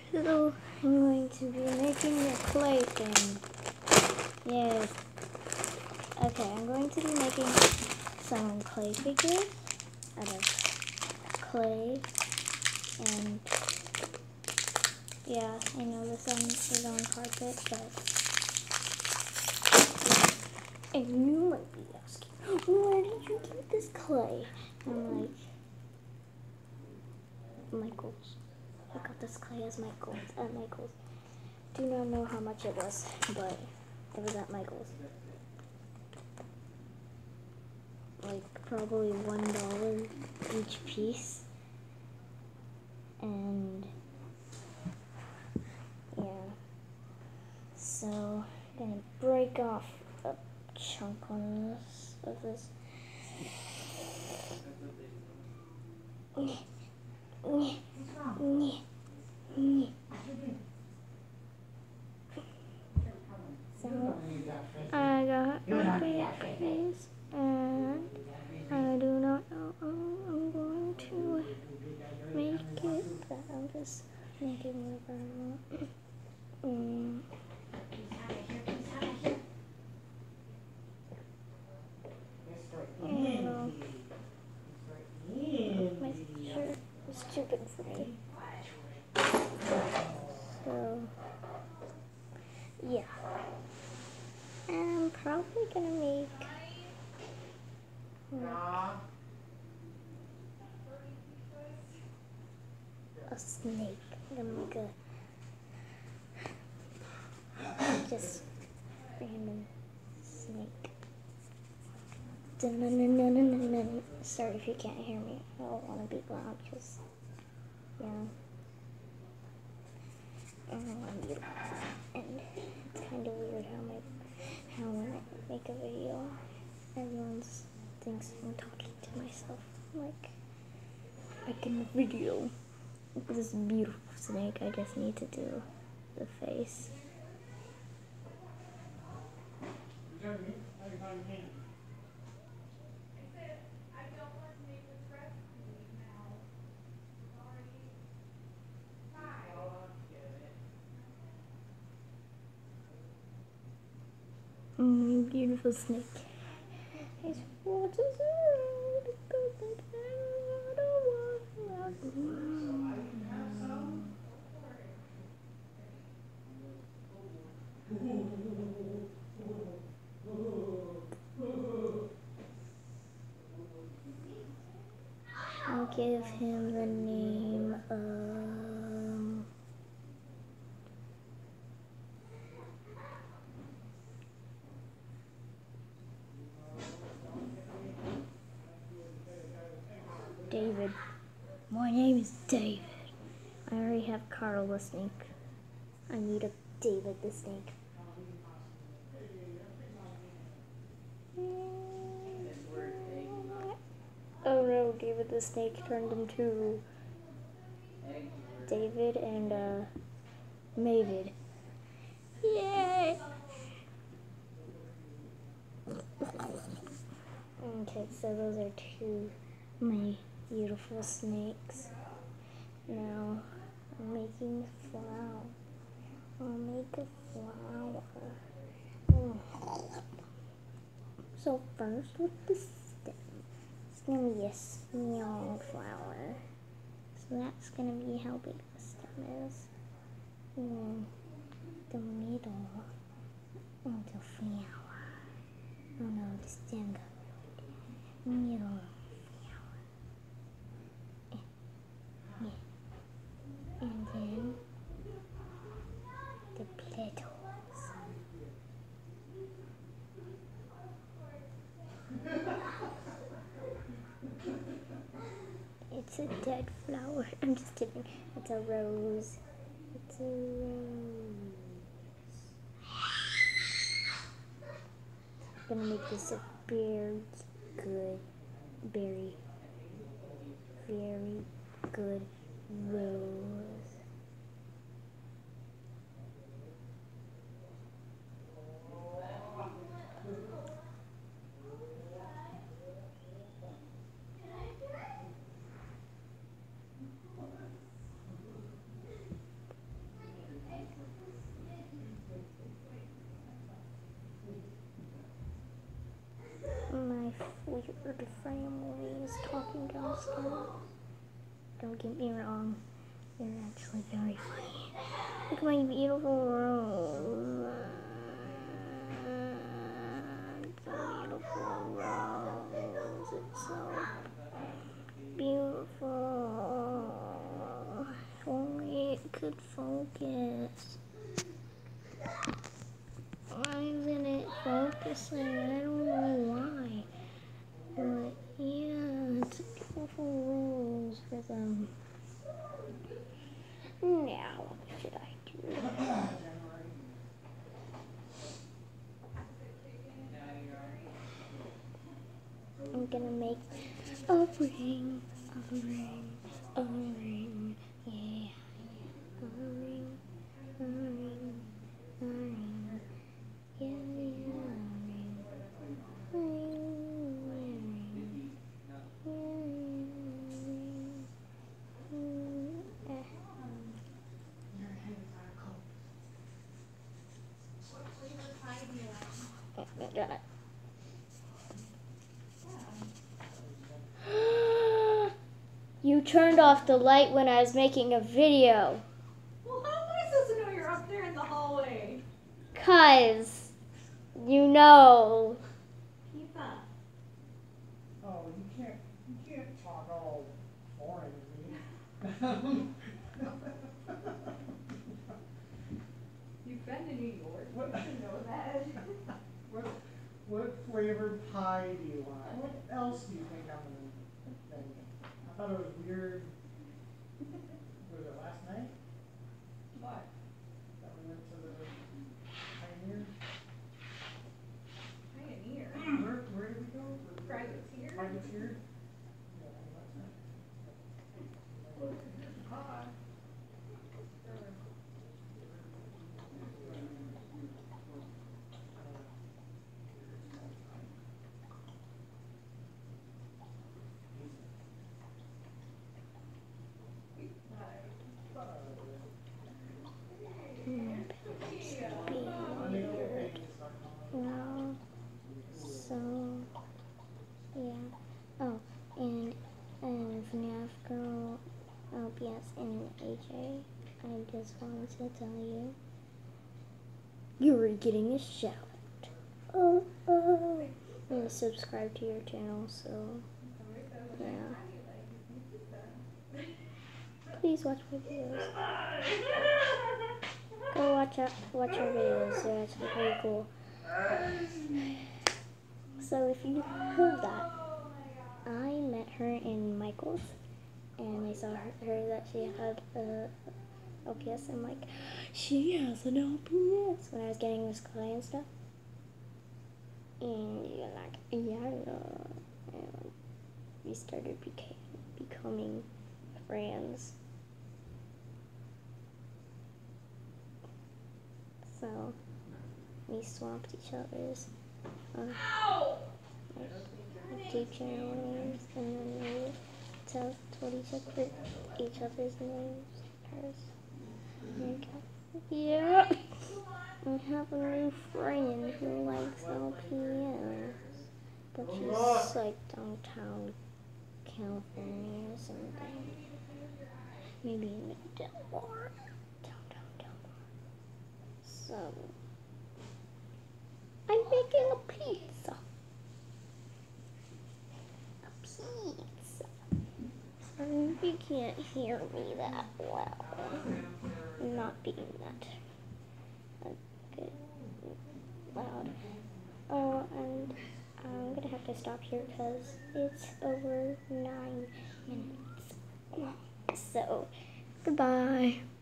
So I'm going to be making a clay thing. Yes. Okay, I'm going to be making some clay figures out of clay. And yeah, I know this is on carpet, but and you might be asking, where did you get this clay? I'm like, Michael's. I got this clay at Michael's. Do not know how much it was, but it was at Michael's. Like probably $1 each piece. And yeah. So I'm gonna break off a chunk on this of this. So I got a big piece, and I do not know how I'm going to make it, but I'll just make it whatever I want. My shirt is too big for me. So yeah, I'm probably gonna make a snake. I'm gonna make a just random snake. Sorry if you can't hear me. I don't want to be loud because, yeah, I don't want to be loud. And it's kind of weird how when I make a video, everyone thinks I'm talking to myself. Like in the video. This beautiful snake. I just need to do the face. Beautiful snake. I'll give him the name of David. My name is David. I already have Carl the snake. I need a David the snake. Oh no, David the snake turned into David and Mavid. Yay! Okay, so those are two of my beautiful snakes. Now I'm making a flower. I'll make a flower. So first with the stem, it's gonna be a small flower. So that's gonna be how big the stem is. And the middle of the flower. Oh no, the stem got really big. Middle flower. And then the petals. It's a dead flower. I'm just kidding. It's a rose. It's a rose. I'm gonna make this a very good, very good rose. the family is talking downstairs. Don't get me wrong, they're actually very funny. Look at my beautiful rose. It's a beautiful rose. It's so beautiful. If only it could focus. Why isn't it focusing? I don't know why. But yeah, it's a beautiful rose for them. Now, what should I do? I'm gonna make a ring, a ring, a ring, yeah, a ring, a ring, a ring, yeah, yeah, a ring, got it. You turned off the light when I was making a video. Well, how am I supposed to know you're up there in the hallway? 'Cause, you know. Pipa. Oh, you can't talk all foreign to me. You've been to New York. What? You should know that. What flavored pie do you want? What else do you think I'm gonna think? I thought it was weird. Was it last night What? that we went to the Pioneer? Pioneer. Where did we go? Privateer. Privateer? Yeah, last night. No. So, yeah. Oh, and FNAF Girl, LPS, and AJ, I just wanted to tell you, you're getting a shout out. Oh. And subscribe to your channel, so, yeah. Please watch my videos. Go watch our videos, they're actually pretty cool. So if you heard that, I met her in Michael's, and I saw her that she had a LPS. I'm like, she has an LPS when I was getting this clay and stuff. And you're like, yeah, and we started becoming friends. So we swapped each other's YouTube channel names, and then we told each other's names. Yeah, I have a new friend who likes LPS, but she's like downtown California or something. Maybe in Delmar. Downtown Delmar. So I'm making a pizza. A pizza. You can't hear me that well. I'm not being that good loud. Oh, and I'm gonna have to stop here because it's over 9 minutes. So, goodbye.